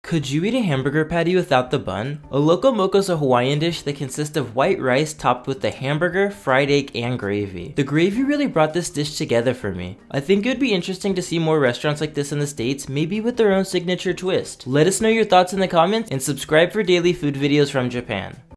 Could you eat a hamburger patty without the bun? A loco moco is a Hawaiian dish that consists of white rice topped with the hamburger, fried egg, and gravy. The gravy really brought this dish together for me. I think it would be interesting to see more restaurants like this in the States, maybe with their own signature twist. Let us know your thoughts in the comments and subscribe for daily food videos from Japan.